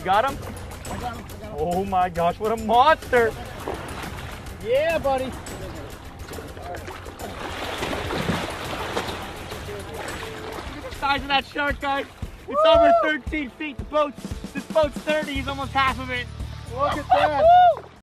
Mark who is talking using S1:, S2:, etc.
S1: got him?
S2: I got him.
S1: Oh my gosh, what a monster!
S2: Yeah, buddy.
S1: Look at the size of that shark, guys. It's over 13 feet. This boat's 30. He's almost half of it.
S2: Look at that.